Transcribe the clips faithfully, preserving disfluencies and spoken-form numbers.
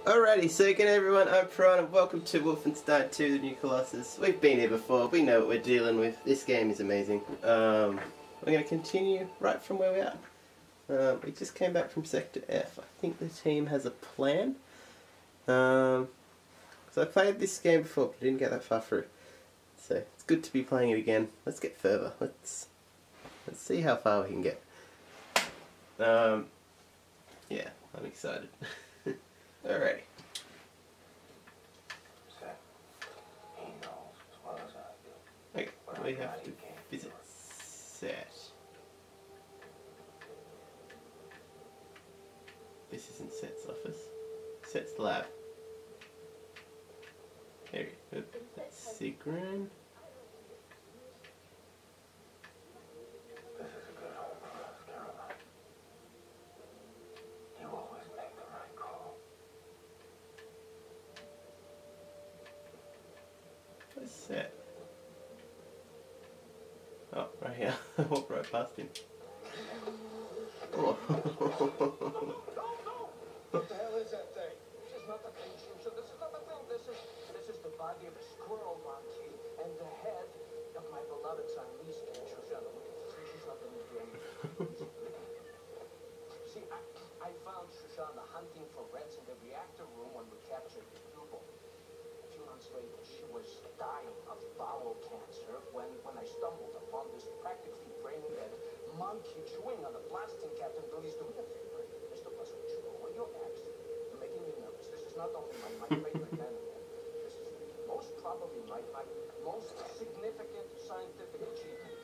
Alrighty, so again everyone, I'm Prawn and welcome to Wolfenstein two, the New Colossus. We've been here before, we know what we're dealing with. This game is amazing. Um, we're going to continue right from where we are. Um, we just came back from Sector F. I think the team has a plan. Um, so I played this game before, but I didn't get that far through. So it's good to be playing it again. Let's get further. Let's let's see how far we can get. Um, yeah, I'm excited. Alrighty. Okay, we have to visit Set. This isn't Set's office. Set's lab. There we go. Let's see, Green. Where's Set? Oh, right here. I walked right past him. Oh. What the hell is that thing? This is not the thing, Shusha. This is not the thing. This is this is the body of a squirrel monkey and the head of my beloved Chinese king, Shusha. She's not going to do anything. See, I, I found Shoshana hunting for rats in the reactor room when we captured the U-boat. A few months later, she was dying of bowel cancer when, when I stumbled upon this practically brain-dead monkey chewing on a blasting Captain Please do me a favor. Mister Buzzard, when your accent, you're making me nervous. This is not only my, my favorite animal. This is most probably my, my most significant scientific achievement.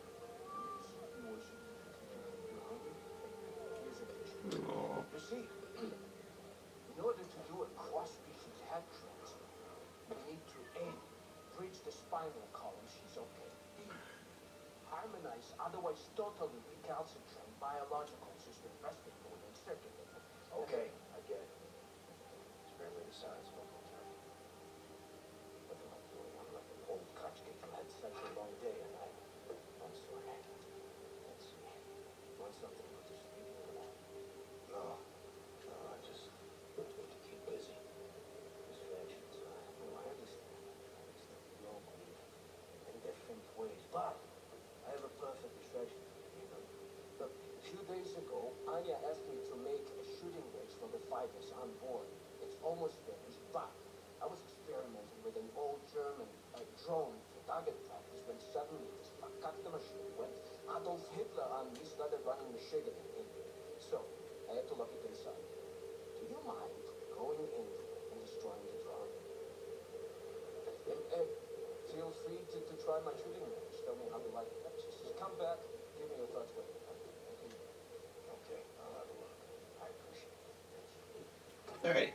Oh. You see, in order to do a cross-species head transplant, we need to A, bridge the spinal column, she's okay. B, harmonize, otherwise totally recalcitrant biological system, respiratory and circulatory. Okay, I get it. It's fairly the science of a term. But I'm not doing, I'm like an old country who had such a long day, and I, I'm sorry. Let's see. Want something to just sleep for? No, no, I just need to keep busy. Distractions, uh, no, I understand. I understand. We all believe in different ways, but I have a perfect distraction for you. Look, a few days ago, Anya asked me to make a shooting range for the fighters on board. It's almost finished, but I was experimenting with an old German uh, drone for target practice when suddenly this fuck-up machine went Adolf Hitler on me, started running machine in it. So, I had to look it inside. Do you mind going into it and destroying the drone? And, uh, feel free to, to try my shooting range. Tell me how you like it. Just, just come back, give me your thoughts. Okay, okay, I'll have a look. I appreciate it. Alright.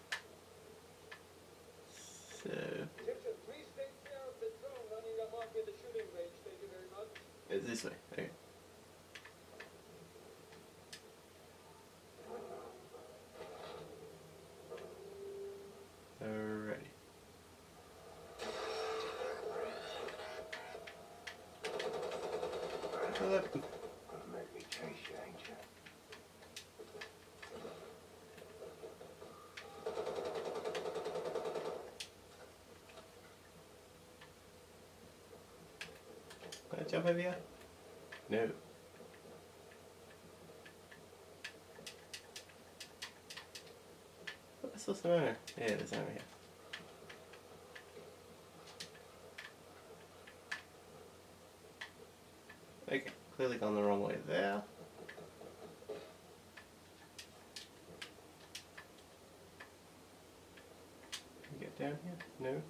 So. Egyptian, please take care of the drone running amok in the shooting range. Thank you very much. It's this way. Okay. Alrighty. Hello. Gonna make me chase you, ain't you? Can I jump over here? No. Oh, I saw some armor. Yeah, there's armor here. Okay, clearly gone the wrong way there. Can we get down here? No.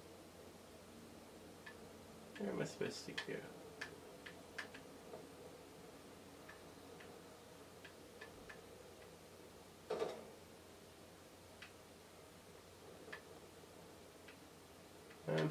Where am I supposed to go? Um.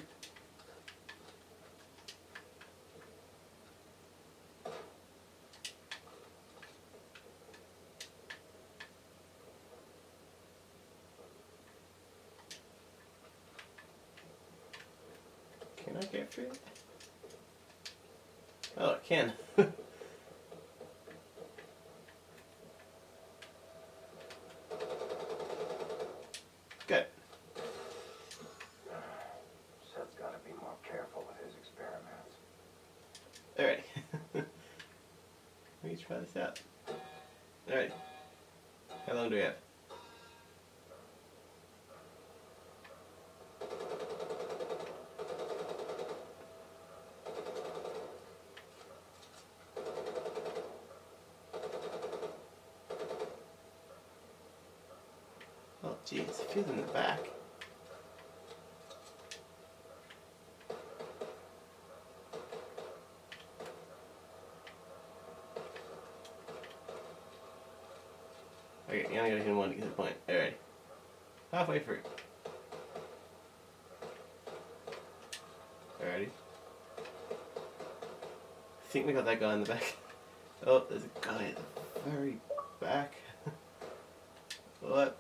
Can I get through it? Oh, I can. Good. Seth's got to be more careful with his experiments. Alright. Let me try this out. Alright. How long do we have? Oh geez, it feels in the back. Okay, you only gotta hit one to get to the point. Alright. Halfway through. Alrighty. I think we got that guy in the back. Oh, there's a guy at the very back. What?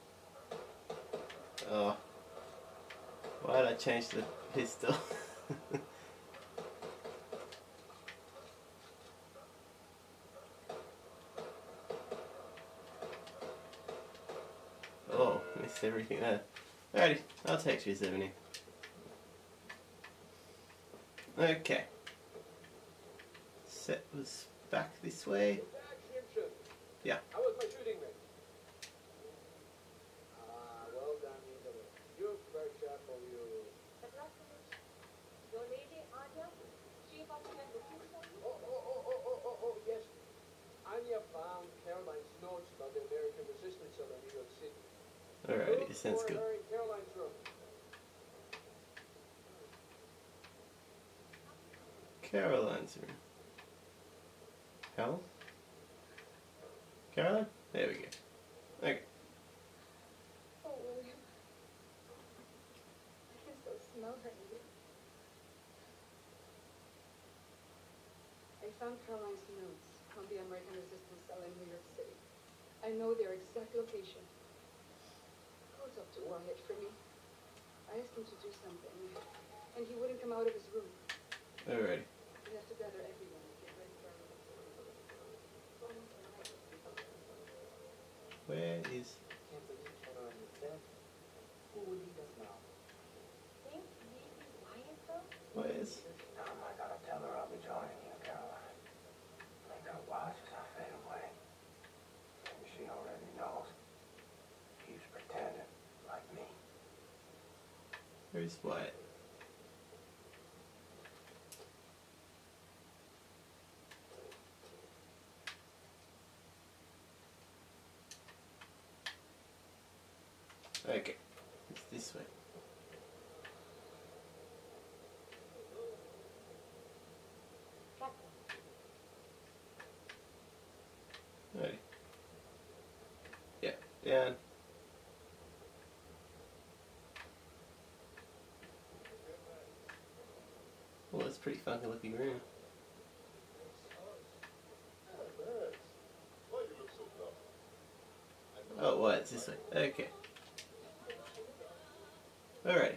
Oh. Why did I change the pistol? Oh, missed everything there. Alrighty, I'll take you seventy. Okay. Set was back this way. Yeah. How was my shooting range? Ah, well done, Nicholas. You're very careful, you. Your lady, Anya, she about to have the food for you? Oh, oh, oh, oh, oh, oh, oh, yes. Anya found Caroline's notes about the American resistance of New York City. Alrighty, this sounds good. Her in Caroline's room. Caroline's room. Hell? Caroline? There we go. Okay. Oh, William. I can still smell her in here. I found Caroline's notes on the American resistance cell in New York City. I know their exact location. Called up to Wyatt for me. I asked him to do something, and he wouldn't come out of his room. Alrighty. We have to gather everyone and get ready for our Where is... Can't believe Caroline is dead. Who will lead us now? Think maybe Wyatt though? Where is... Tom, I gotta tell her I'll be joining you, Caroline. Make her watch as I fade away. Maybe she already knows. Keeps pretending, like me. Where's Wyatt? Okay, it's this way. Back Alrighty. Yeah, down. Oh, that's a pretty funky looking room. Oh, what? It's this way. Okay. Alright.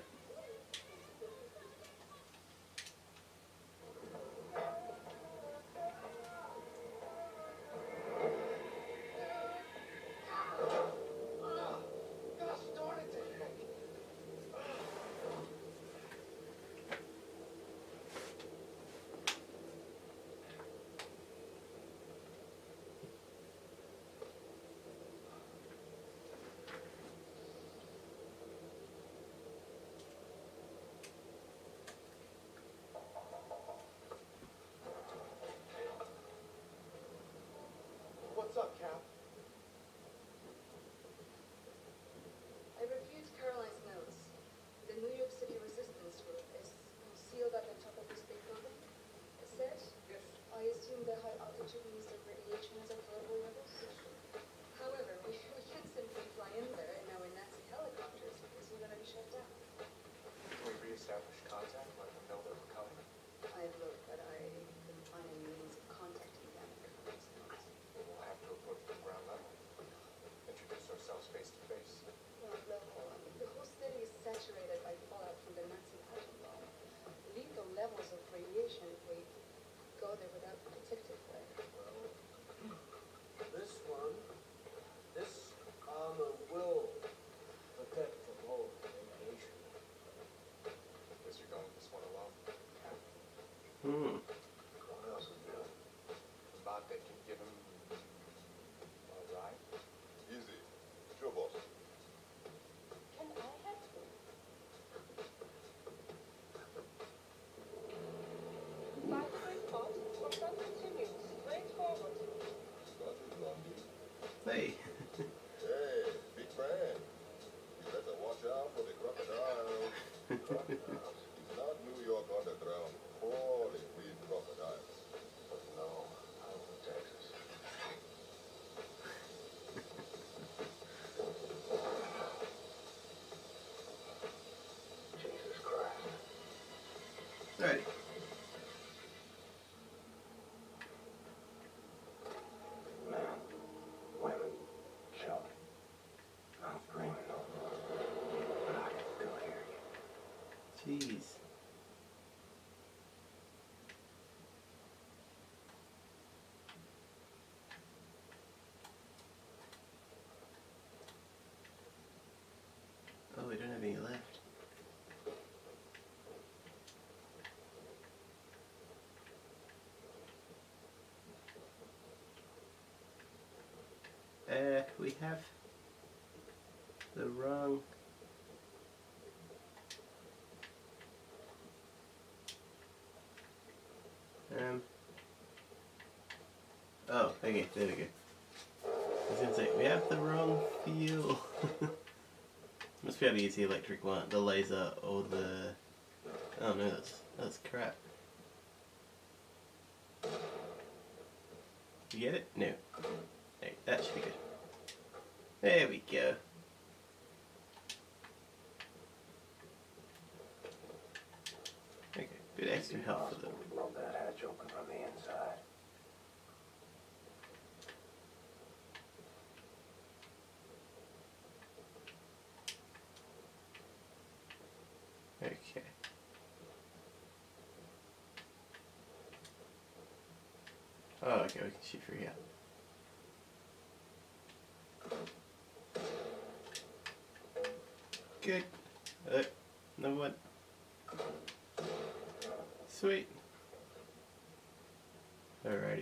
Not New York underground, crawling with crocodiles. No, I'm from Texas. Jesus Christ. Alright. Man, women, children. I'm screaming. But I can still hear you. Jeez. Oh, we don't have any left. Uh, we have the wrong. Um. Oh, okay, there we go. I was gonna say, we have the wrong fuel. Must be able to use the electric one, the laser, or the... Oh no, that's, that's crap. You get it? No. Hey, that should be good. There we go. Okay, bit extra health for them. Blow that hatch open from the inside. Okay. Oh, okay, we can shoot through here. Good. Uh, number one. Sweet. Alrighty.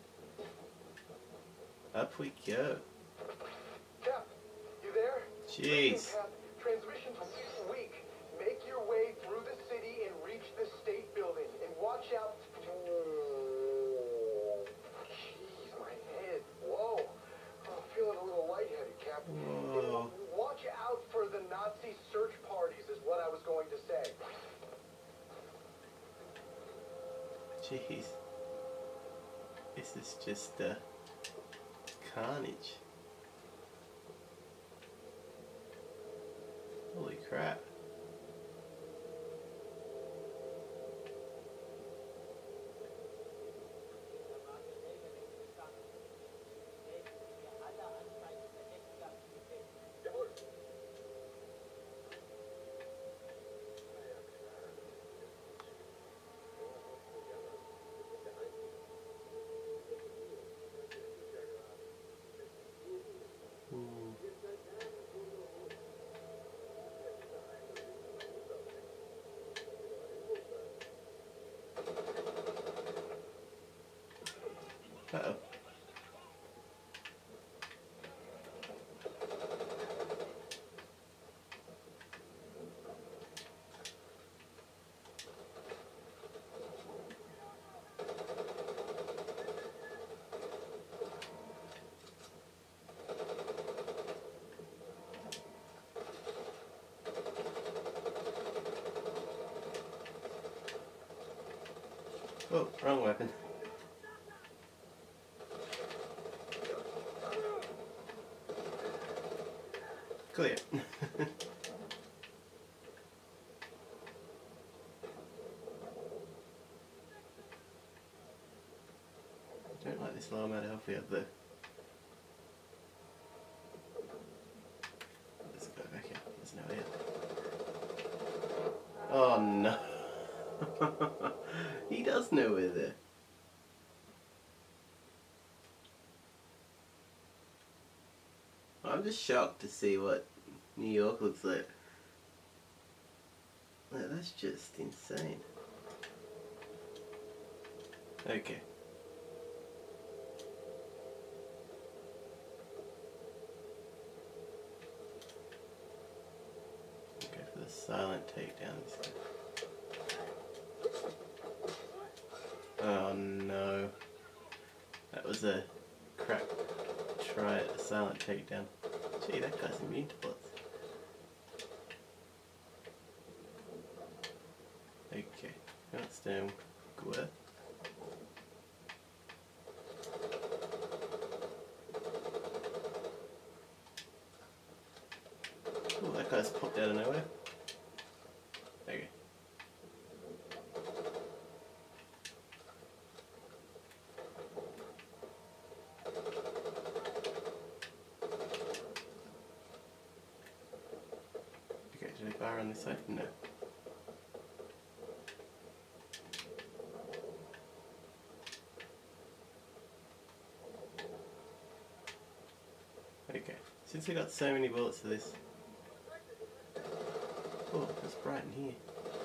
Up we go. Cap, you there? Jeez. Cap, transmission's weak. Make your way through the city and reach the state building. And watch out. Oh, jeez, my head. Whoa. I'm feeling a little lightheaded, Cap. Whoa. Watch out for the Nazi search parties is what I was going to say. Jeez. This is just uh, carnage. Holy crap. Hmm. Uh-oh. Oh, wrong weapon. Clear. Don't like this low amount of health we have there. Let's go back out. There's no air. Oh no. He does know we're there. I'm just shocked to see what New York looks like. Like, that's just insane. Okay. Go for the silent takedown this time. Oh no. That was a crap try at a silent takedown. Gee, that guy's immune to bullets. term worth. Oh, that guy's popped out of nowhere. Okay. Okay, did I bar on this side? No. Okay, since I got so many bullets for this. Oh, it's bright in here.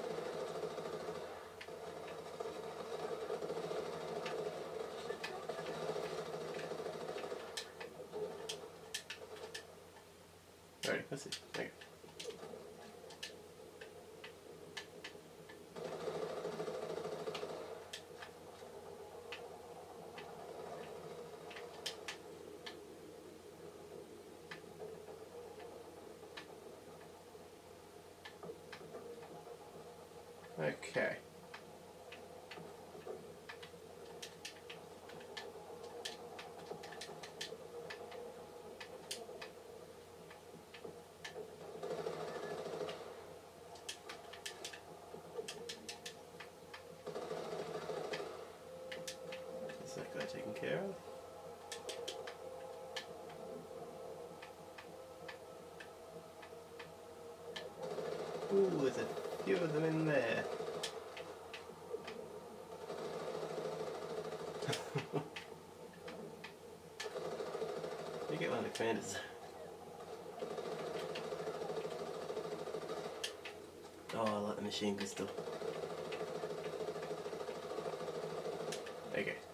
Alright, that's it. Okay. Okay. Is that guy taken care of? Ooh, there's a few of them in there. You get one of the commanders. Oh, I like the machine pistol. Okay.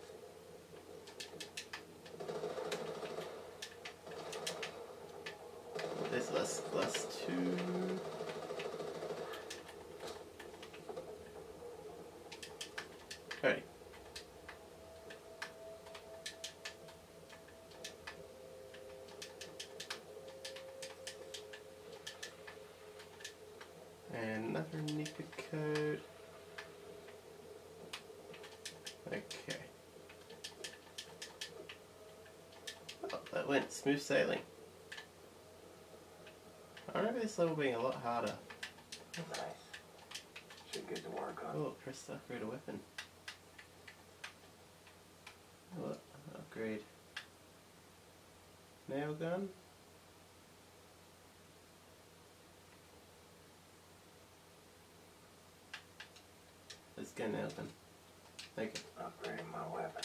There's last, last two. Alright. And another nickel coat. Okay. Oh, that went smooth sailing. I remember this level being a lot harder. Nice. Should get to work on. Oh, press to upgrade a weapon. What? Upgrade. Nail gun? Let's get a nail gun. Okay. Upgrading my weapons.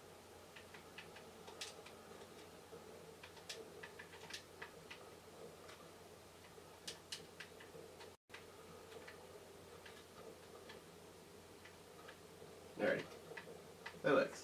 Alrighty. That works.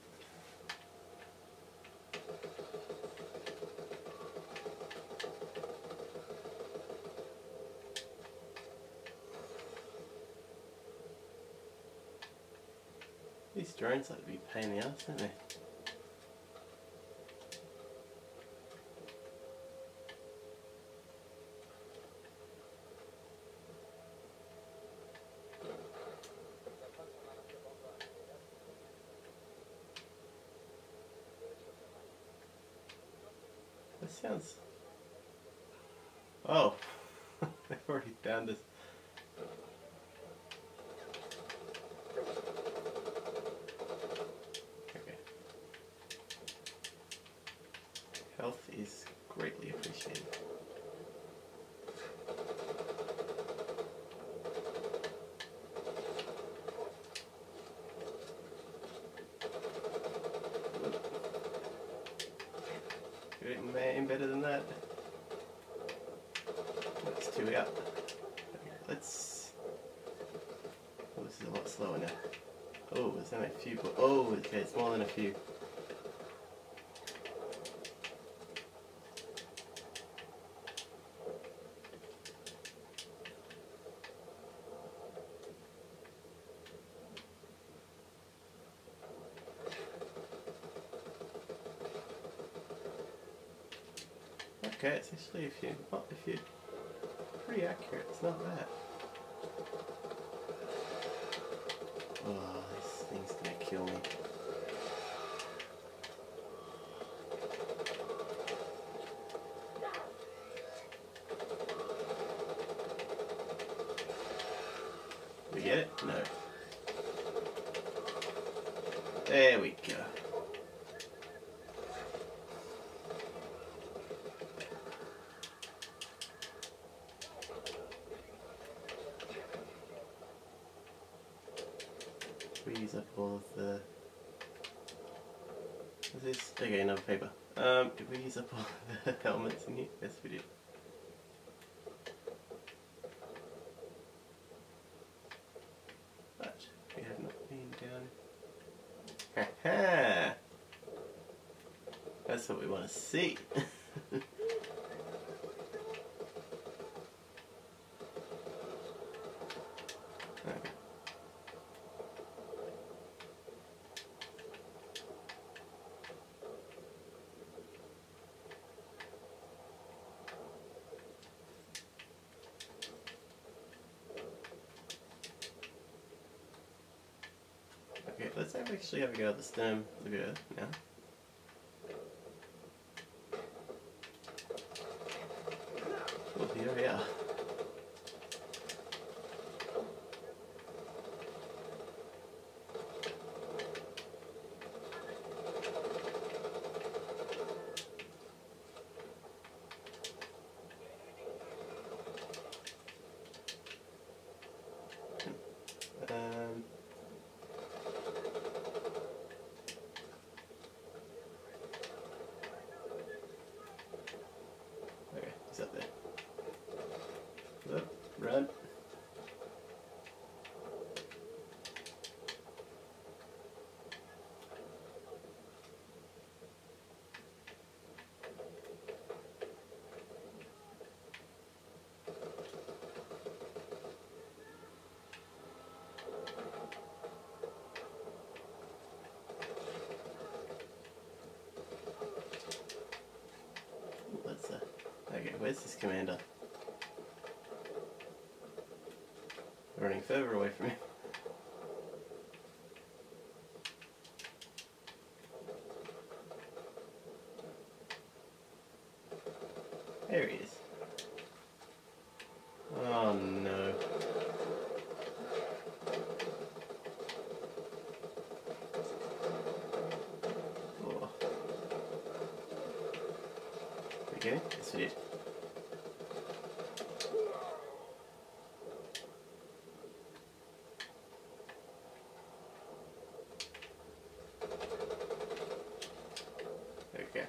These drones like to be a pain in the ass, don't they? That sounds... Oh! They've already found us. Okay. Health is greatly appreciated. Getting better than that. That's two out. Okay, let's. Oh, this is a lot slower now. Oh, there's only a few. Oh, okay, it's more than a few. Okay, it's actually a few, not a few, pretty accurate, it's not bad. Oh, this thing's gonna kill me. We get it? No. There we go. We use up all of the... Is this? Okay, another paper. Um, did we use up all of the helmets in here? Yes, we did. But we have not been down. Ha-ha! That's what we want to see. Okay. Okay, let's actually have a go at the stem of the earth now. Oh, here we are. Um, okay, he's up there. Whoop, run. What's that? Okay, where's this commander? Running further away from him. There he is. Oh no. Oh. Okay, yes we did. Okay.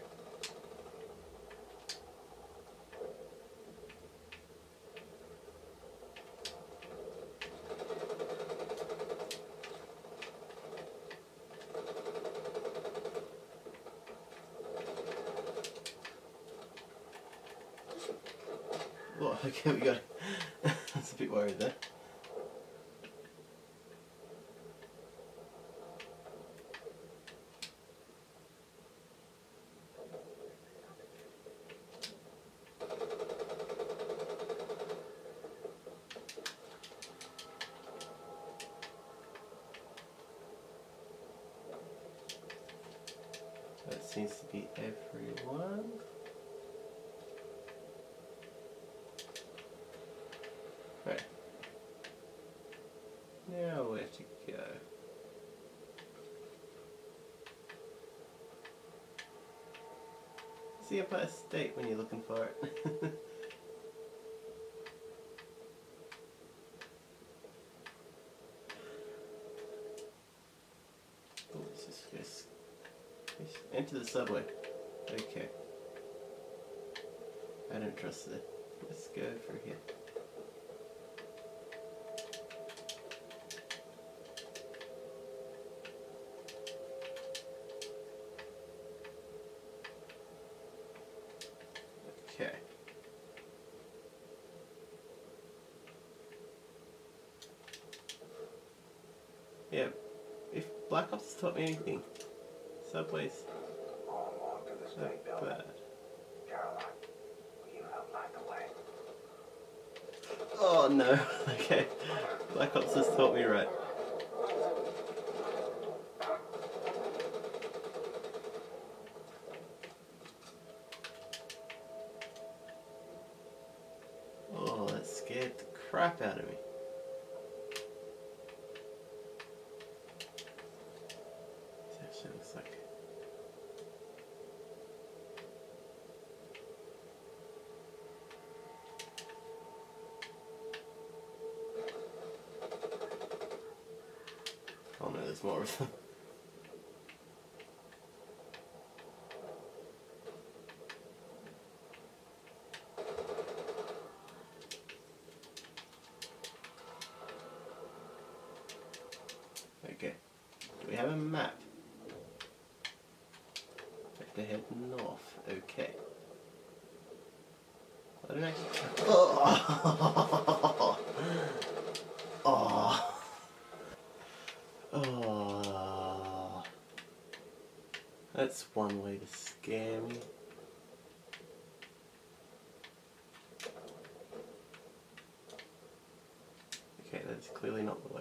Oh, okay, we got it. That's a bit worried there. That seems to be everyone. Right. Now where to go? It's the Empire State when you're looking for it. Oh, let's just go s- enter the subway. Okay. I don't trust it. Let's go through here. Okay. Yeah, if Black Ops has taught me anything, subways are bad. Oh no, okay. Black Ops has taught me right. scared the crap out of me. This actually looks like... Oh no, there's more of them. Okay, do we have a map? We have to head north, okay. I don't actually... Oh! Oh! Oh! That's one way to scare me. Okay, that's clearly not the way.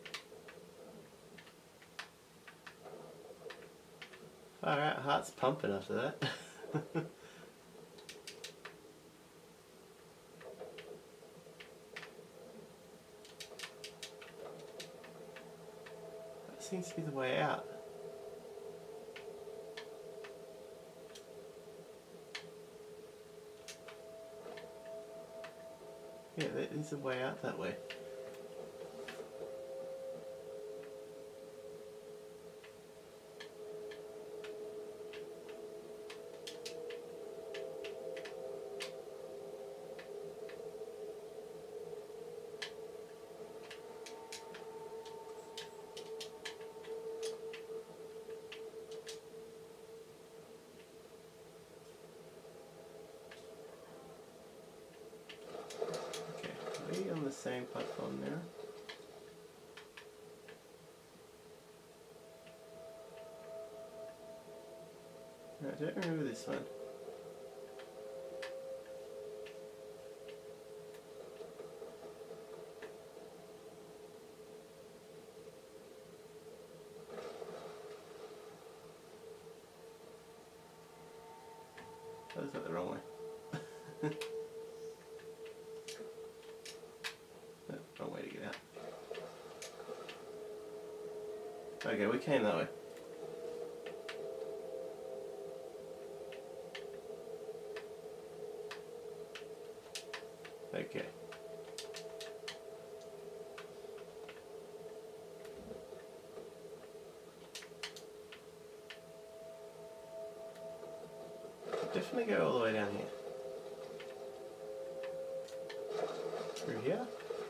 Alright, heart's pumping after that. That seems to be the way out. Yeah, there is a way out that way. On the same platform now. No, I don't remember this one. That was not the wrong way. Wrong way to get out. Okay, we came that way. Okay. Definitely go all the way down here. Through here?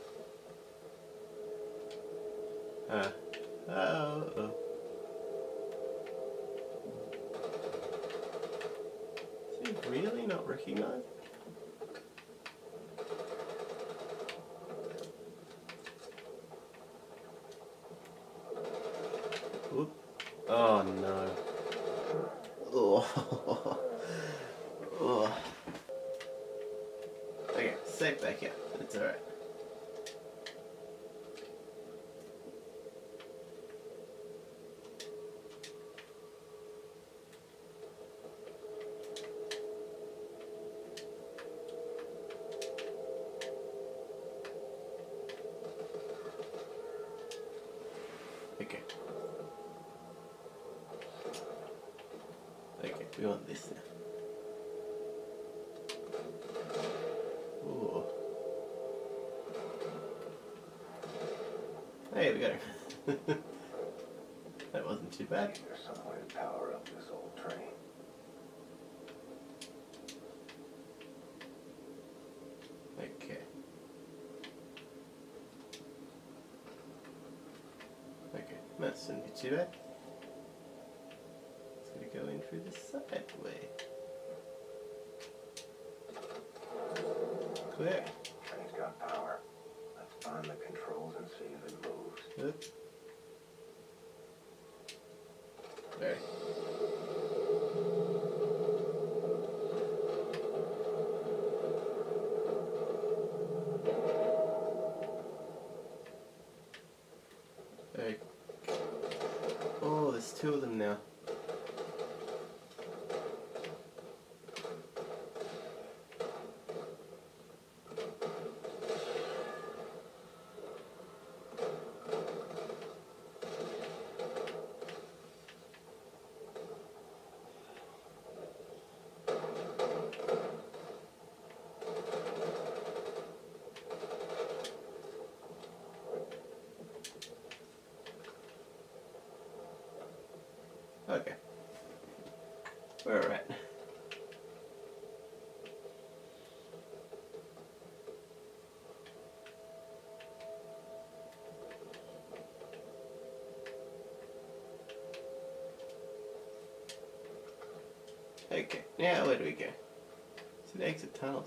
Uh, oh, oh. Is he really not recognized? Oop. Oh no. Oh. Oh. Okay, safe back here. It's alright. Okay. Okay, we want this now. Ooh. Hey, we got him. That wasn't too bad. There's some way to power up this old train. Okay. Okay, that shouldn't be too bad. It's gonna go in through the side way. Clear. Train's got power. Let's find the controls and see if it moves. Good. There. Okay. Oh, there's two of them now. where we're at. Okay, now where do we go? To the exit tunnels.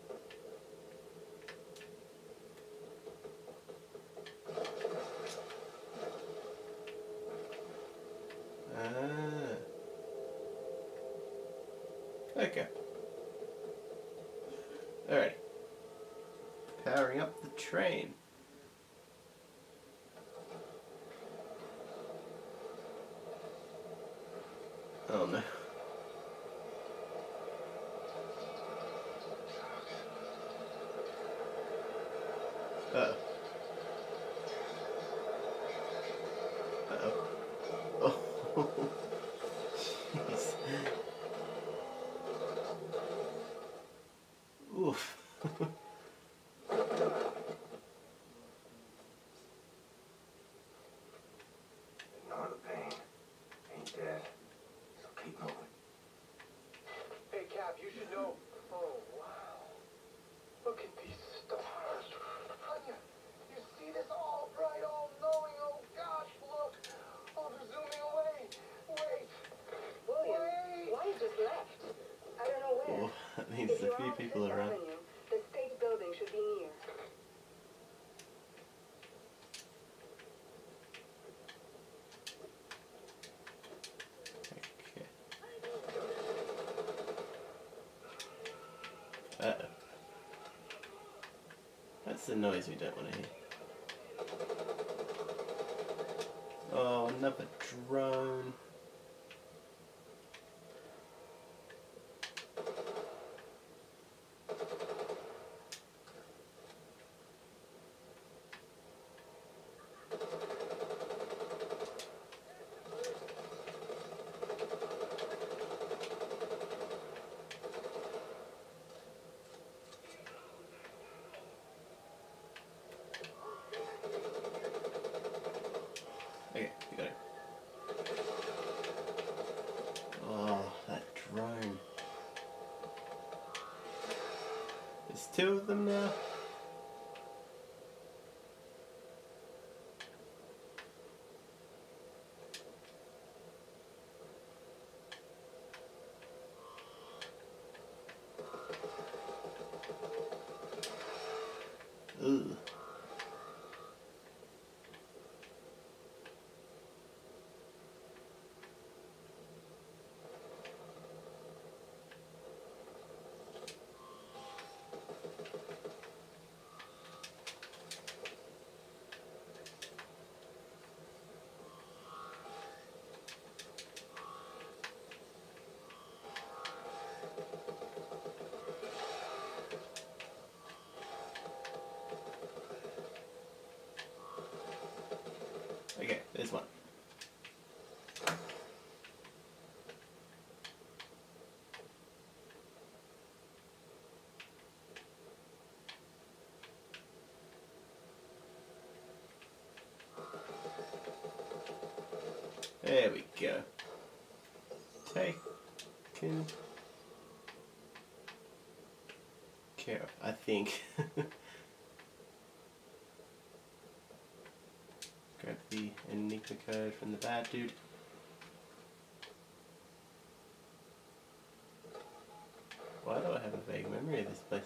Ah. Okay. Alright. Powering up the train. Oh no. Uh-oh. Uh-oh. Oh. Jeez. Oof. Ignore the pain. Ain't dead. So keep moving. Hey, Cap, you should know. Oh, wow. Look at these stars. Anya, you see this all bright, all knowing? Oh, gosh, look. Oh, they're zooming away. Wait. William, Wait. why you just left? I don't know where. Oh, that means If a you're few on people Fifth around. Avenue, the state building should be near. Okay. Uh-oh. That's the noise we don't want to hear. Oh, another drone. Okay, we got it. Oh, that drone. There's two of them now. Ugh. Okay, there's one. There we go. Taken care of, I think. Grab the Enigma code from the bad dude. Why do I have a vague memory of this place?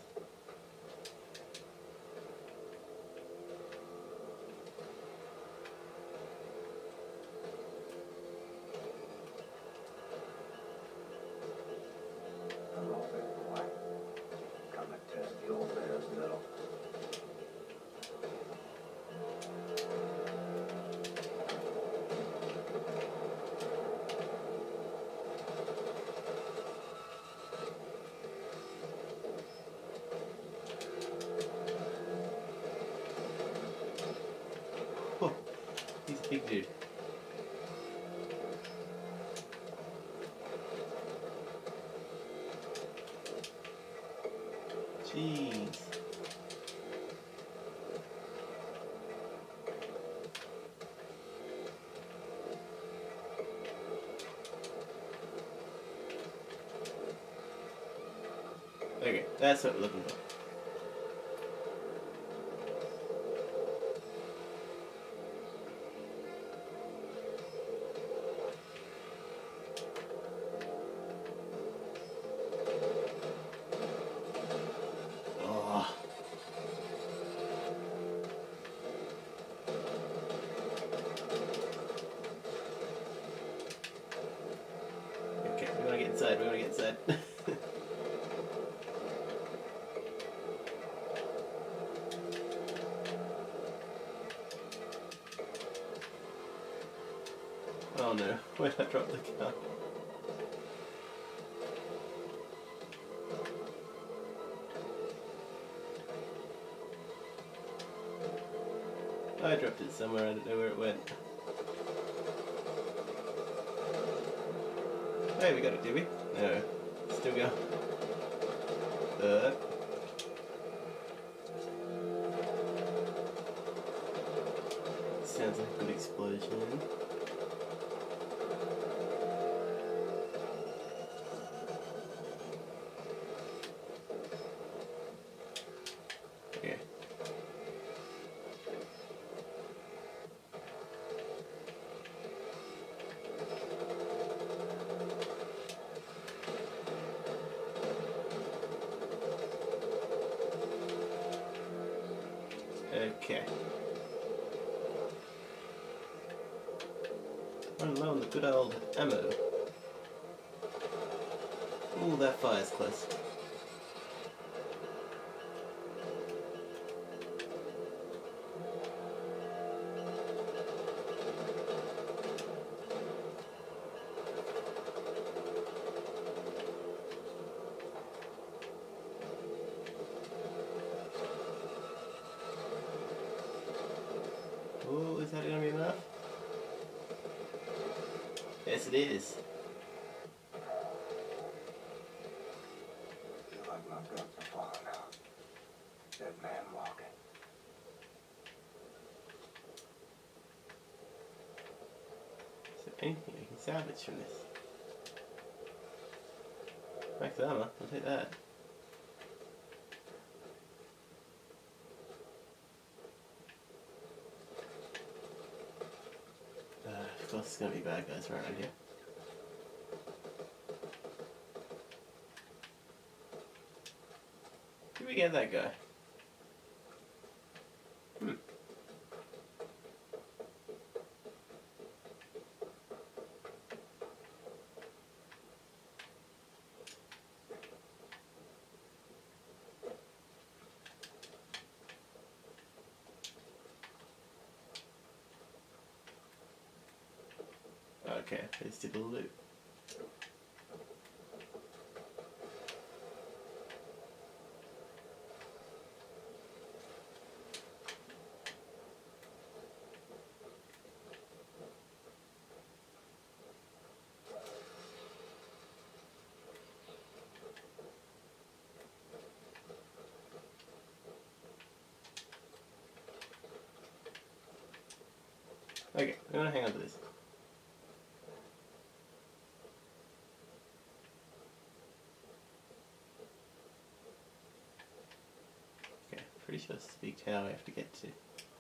Hello, big boy. Come and test the old man's metal. Oh, he's a big dude. Jeez. That's what we're looking for. Oh. Okay, we want to get inside, we want to get inside. Oh no, where did I drop the car? I dropped it somewhere, I don't know where it went. Hey, we got it, did we? No. Still go. Uh. Sounds like a good explosion. Okay. Okay. Running low on the good old ammo. Ooh, that fire's close. Oh, is that gonna be enough? Yes, it is. Feel like my guts are falling out. Dead man walking. Is there anything I can salvage from this? Max armor, I'll take that. Uh, of course, there's gonna be bad guys right around here. Did we get that guy? Hmm. Okay, let's do the loot. Okay, I'm gonna hang on to this. Okay, pretty sure it's the big tower I have to get to.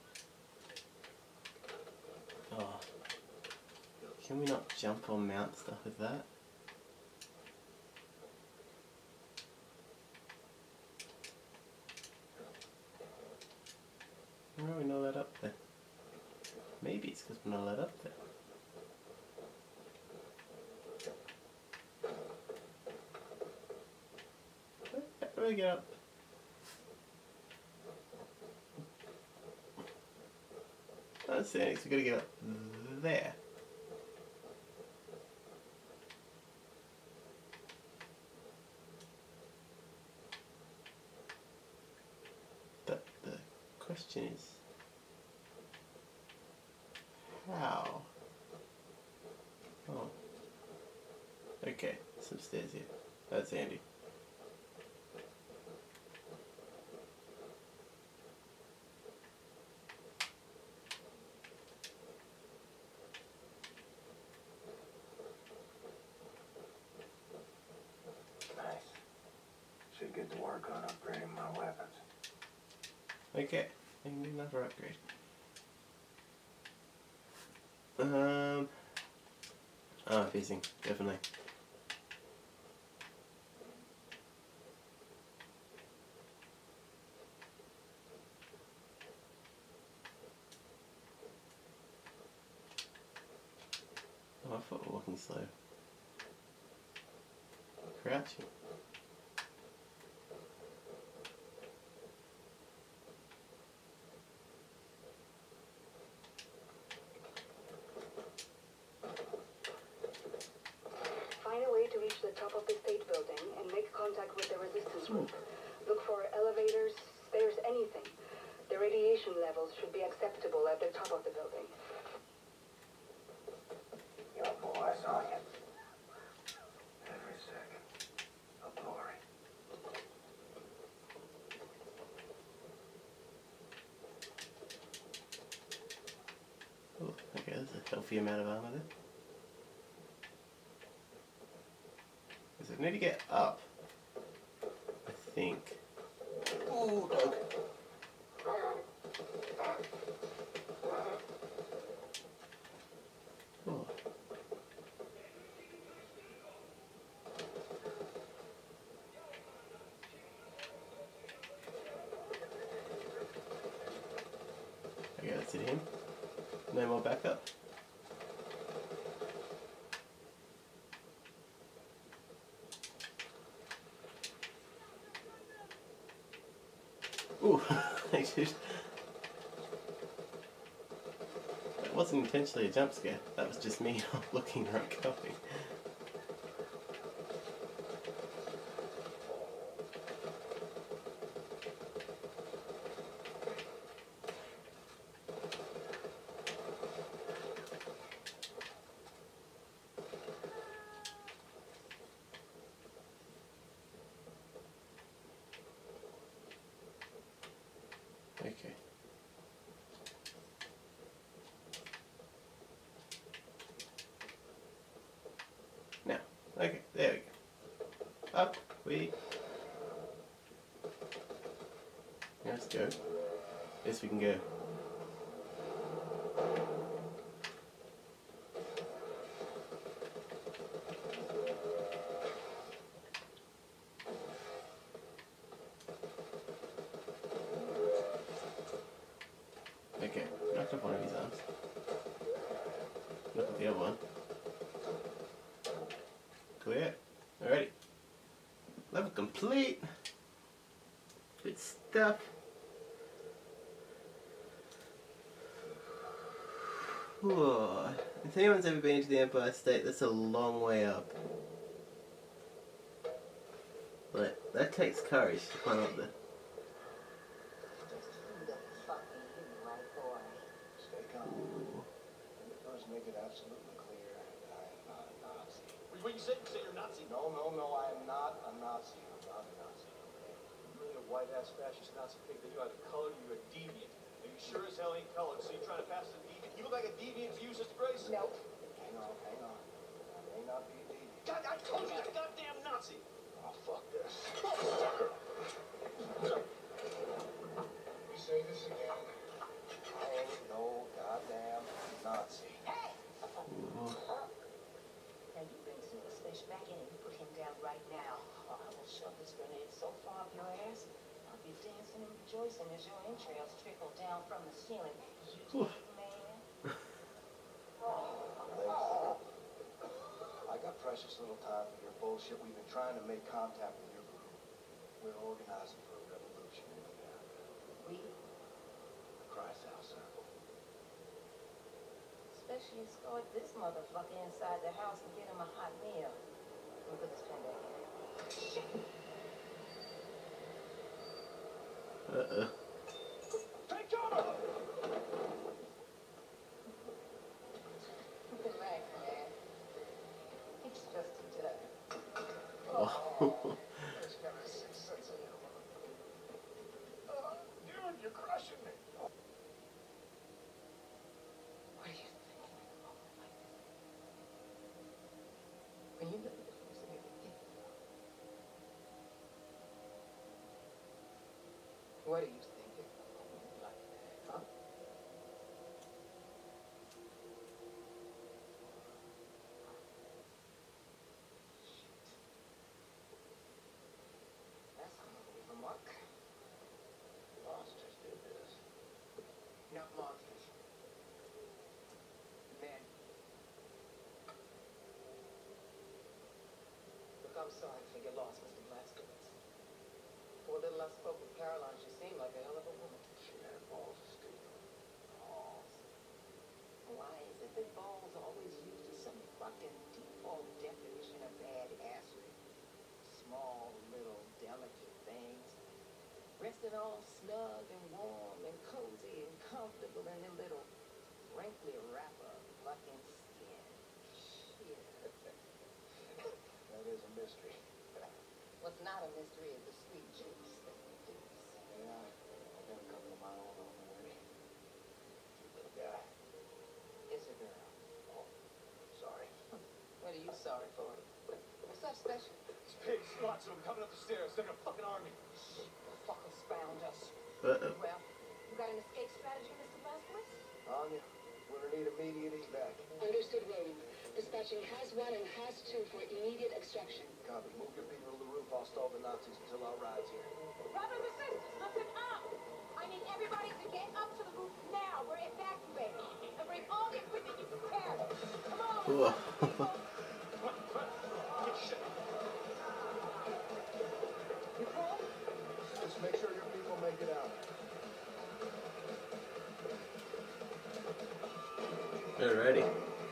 Oh. Can we not jump or mount stuff with that? Why are we not let up there? Maybe it's because we're not let up there. How do I get up? I don't see anything, so we gotta get up there. But the question is, how? Oh. Okay, some stairs here. That's handy. Nice. See, should get to work on upgrading my weapons. Okay, I can do another upgrade. Um. Oh, phasing, definitely. Oh, I thought we were walking slow. Crouching. Find a way to reach the top of the state building and make contact with the resistance group. Look for elevators, stairs, anything. The radiation levels should be acceptable at the top of the building. Your boy's on you. Every second of glory. Oh, okay, there's a healthy amount of armor there. Because I need to get up, I think. Oh, dog. Oh. Okay, that's it, him. No more backup. Ooh, I just... That wasn't intentionally a jump scare. That was just me not looking right going. Okay. Now, okay, there we go. Up, we. Let's go. Yes, we can go. Okay, knocked off one of his arms. Look at the other one. Clear. Alrighty. Level complete. Good stuff. Whoa. If anyone's ever been to the Empire State, that's a long way up. But that takes courage to climb up there. Stay calm. Let me first make it absolutely clear. I am not a Nazi. What you say? You say you're Nazi? No, no, no, I am not a Nazi. I'm not a Nazi, okay? You're really a white-ass fascist Nazi pig. Then you're either colored or you're a deviant. And you sure as hell ain't colored, so you're trying to pass as a deviant. You look like a deviant to you, Sister Grace? No. Hang on, hang on. I may not be a deviant. God, I told you you're a goddamn Nazi! Oh, fuck this. You say this again. I ain't no goddamn Nazi. Hey! Now you bring Super Fish back in and you put him down right now. Or I will shove this grenade so far up your ass, I'll be dancing and rejoicing as your entrails trickle down from the ceiling. You take it, man. I got precious little time for your bullshit. We've been trying to make contact with your group. We're organizing for a revolution in America. We, The Christ House Circle. especially escort this motherfucker inside the house and get him a hot meal. We'll put this pen back in. Uh-oh. Take cover! Relax, man. It's just a joke. Oh. It's got a sixth sense of humor. Uh, dude, you're crushing me. What are you thinking at a moment like this? When you look at the person you're thinking of, I spoke with Caroline, she seemed like a hell of a woman. She had balls of steel. Balls. Why is it that balls are always used as some fucking default definition of badassery? Small, little, delicate things. Resting all snug and warm and cozy and comfortable in their little wrinkly wrapper fucking skin. Shit. That is a mystery. What's not a mystery is the sweet juice that produce. Yeah, I've got a couple of my own on the way. Cute little guy. It's a girl. Oh, sorry. What are you sorry for? What's up, special? It's pigs, lots of them coming up the stairs. They're a fucking army. Shit, the fuckers found us. Uh-oh. Well, you got an escape strategy, Mister Vasquez? Anya, we're gonna need immediate evac. Understood, William. Dispatching has one and has two for immediate extraction. Copy. Move your people to the roof. I'll stall the Nazis until our ride's here. Brothers and sisters, listen up! I need everybody to get up to the roof now. We're evacuating. And bring all the equipment you can carry. Come on, Whoa. Get shit. You cool? Just make sure your people make it out. Alrighty.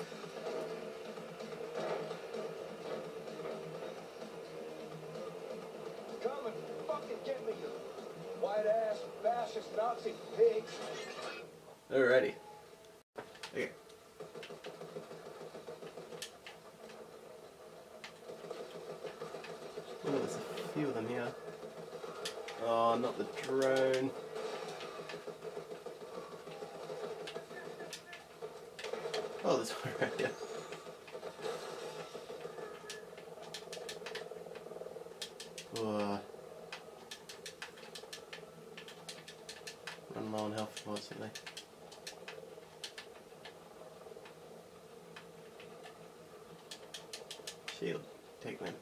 Come and fucking get me, you white-ass, fascist, Nazi pigs. Alrighty. Okay. Oh, there's a few of them here. Oh, not the drone. Oh, there's one right here. Oh, run low on health, unfortunately. Shield, take them.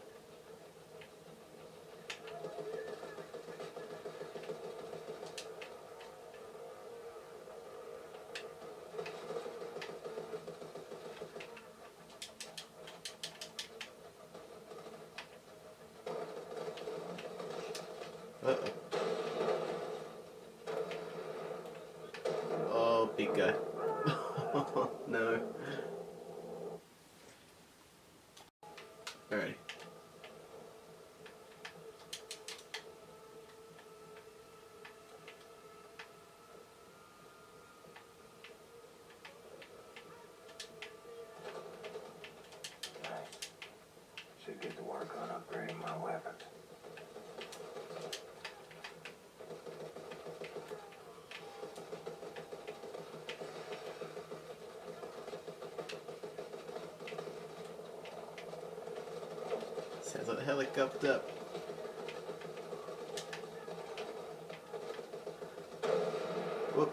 Uh-oh. Oh, big guy. No. Alright. Should get to work on upgrading my weapons. Sounds like a helicopter. Whoop.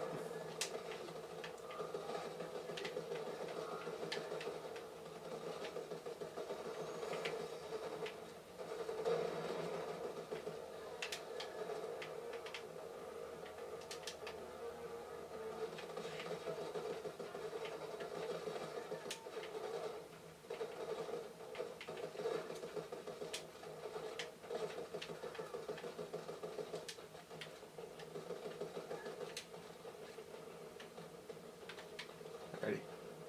Ready.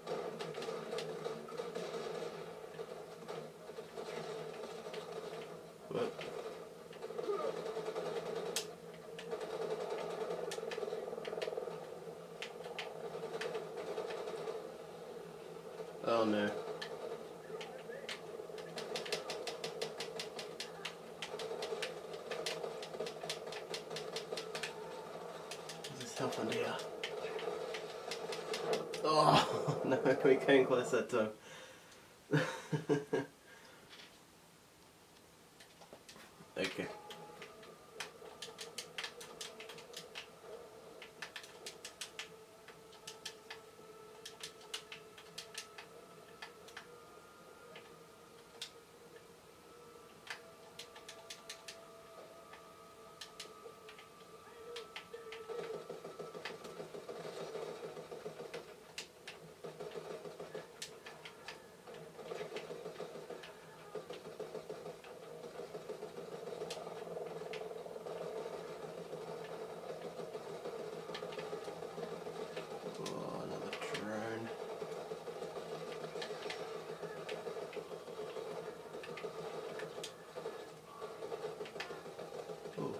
Whoop. Oh no. There's help under here. Oh no, we came close that time. Okay.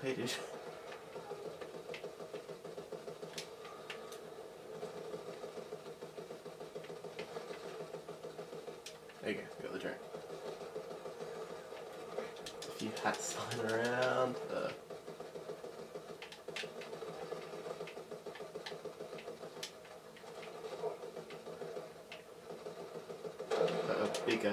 dude. There you go, got the drone. A few hats lying around. Uh, uh, bigger.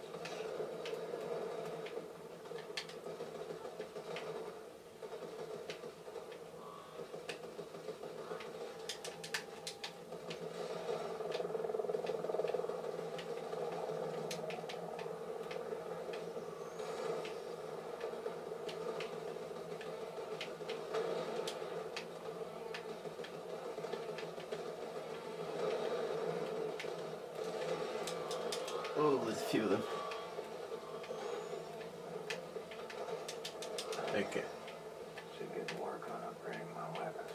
Oh, there's a few of them. Okay. Should get to work on upgrading my weapons.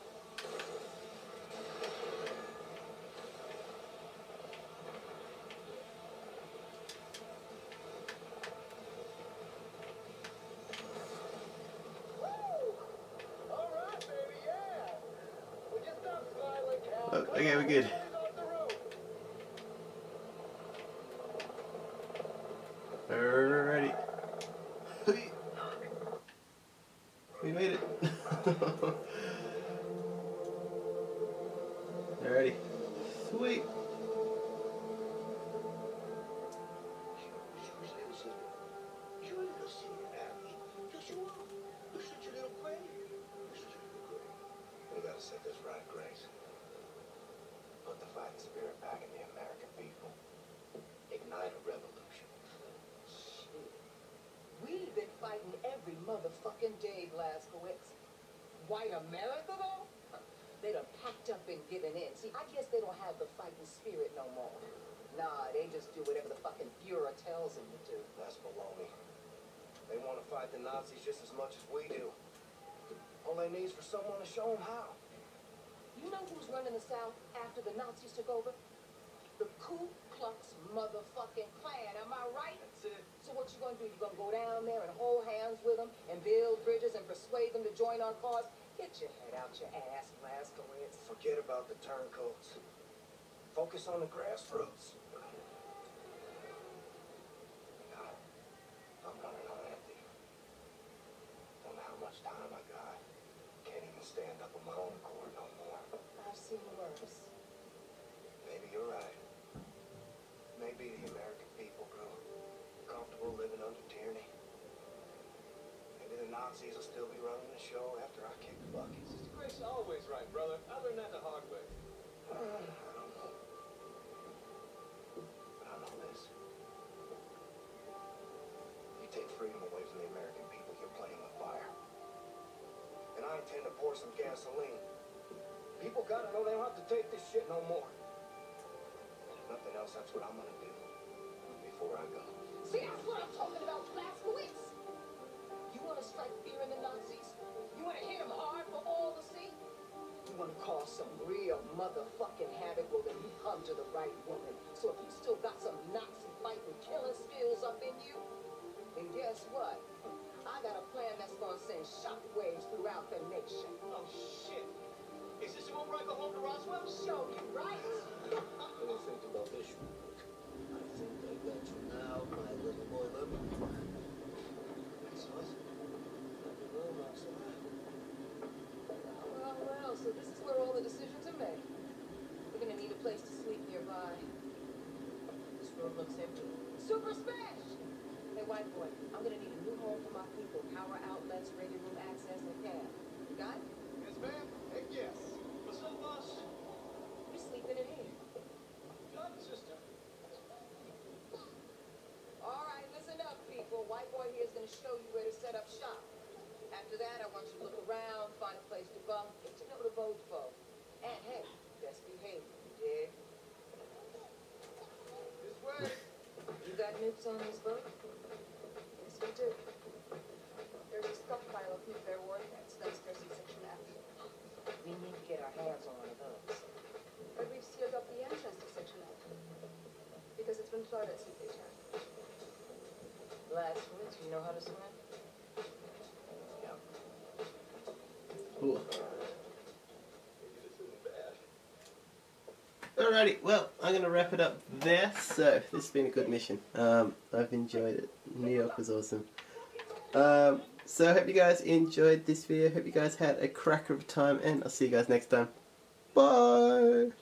All right, baby, yeah. Would you stop smiling, Cal? Oh, okay, we're good. Alrighty. We made it. Alrighty. Sweet. We gotta set this right, Grace. Put the fighting spirit back in the American people. Ignite a revolution. Shit. We've been fighting every motherfucking day, Blazkowicz. White America, though? They done packed up and given in. See, I guess they don't have the fighting spirit no more. Nah, they just do whatever the fucking Fuhrer tells them to do. That's baloney. They want to fight the Nazis just as much as we do. All they need is for someone to show them how. You know who's running the South after the Nazis took over? The Ku Klux motherfucking Klan, am I right? That's it. So what you gonna do? You gonna go down there and hold hands with them and build bridges and persuade them to join our cause? Get your head out your ass, Blazkowicz. Forget about the turncoats. Focus on the grassroots. God, I'm running on empty. Don't know how much time I got. Can't even stand up on my own accord no more. I've seen worse. Maybe you're right. Maybe the American people grew comfortable living under tyranny. Maybe the Nazis will still be running the show after I kick the buckets. Sister Grace is always right, brother. I learned that the hard way. I don't know. But I know this. If you take freedom away from the American people, you're playing with fire. And I intend to pour some gasoline. People gotta know they don't have to take this shit no more. If nothing else, that's what I'm gonna do before I go. See, that's what I'm talking about, Blazkowicz. You want to strike fear in the Nazis? You want to hit them hard for all to see? You want to cause some real motherfucking havoc? Well, then you come to the right woman. So if you still got some Nazi fighting, killing skills up in you, then guess what? I got a plan that's gonna send shockwaves throughout the nation. Oh, shit. Is this the one where I go home to Roswell? Show you right. What do you think about this one? I think I got you now, my little boy. Look. That's awesome. Nothing wrong outside. Well, well, so this is where all the decisions are made. We're gonna need a place to sleep nearby. This room looks empty. Super smash! Hey, white boy, I'm gonna need a new home for my people. Power outlets, radio room access, and cab. You got it? Yes, ma'am. Heck yes. What's up, boss? You're sleeping in here. Got it, sister. All right, listen up, people. White boy here is gonna show you where to set up shop. After that, I want you to look around, find a place to bunk, get to know the boat folk. And hey, best behavior, you dig? This way. You got nukes on this boat? Yes, we do. There's a stockpile of nuclear warheads downstairs in Section F. We need to get our hands on one of those. But we've sealed up the entrance to Section F. Because it's been flooded since they turned. Blazkowicz, you know how to swim? Yep. Alrighty, well, I'm going to wrap it up there. So, this has been a good mission. Um, I've enjoyed it. New York was awesome. Um, so, I hope you guys enjoyed this video. Hope you guys had a cracker of a time, and I'll see you guys next time. Bye!